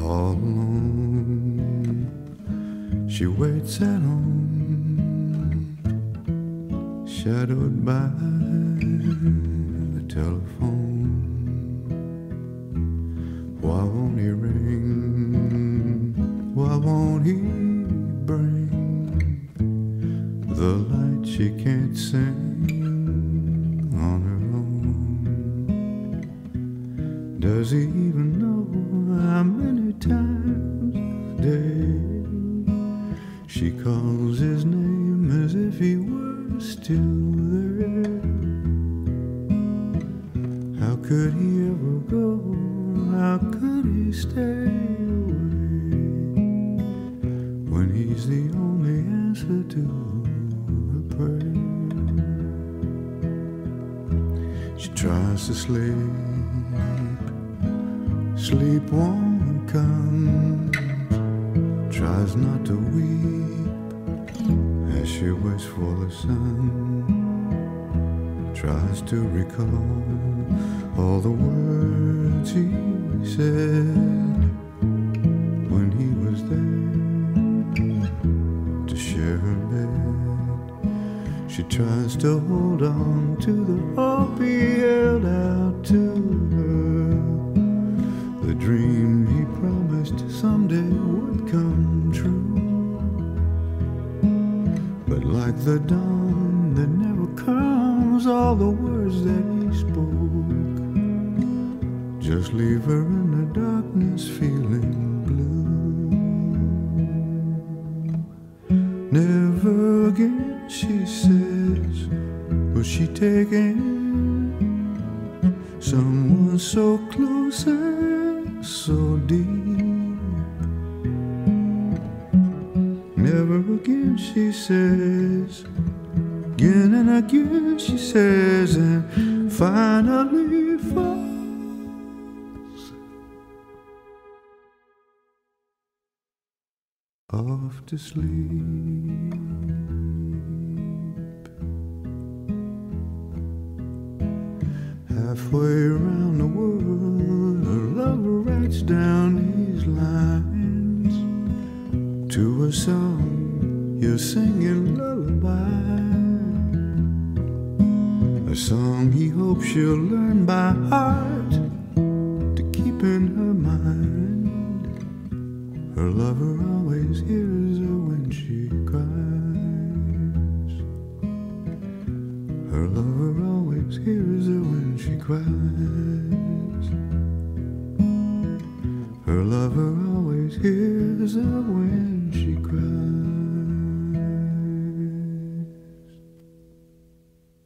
All alone, she waits at home, shadowed by the telephone. Why won't he ring? Why won't he bring the light she can't sing on her own? Does he even know how many times a day she calls his name as if he were still there? How could he ever go? How could he stay away when he's the only answer to her prayer? She tries to sleep, sleep won't come, tries not to weep as she waits for the sun, tries to recall all the words he said when he was there to share her bed. She tries to hold on to the hope he held out to her, the dream he promised someday would come true. But like the dawn that never comes, all the words that he spoke just leave her in the darkness feeling blue. Never again, she says, will she take in someone so close and so deep. Never again, she says, again and again, she says, and finally falls off to sleep. Halfway around the world, a lover writes down these lines to a song you're singing lullaby, a song he hopes she'll learn by heart to keep in her mind. Her lover always hears her when she cries. Her lover always hears her when she cries. Her lover always hears her when she cries.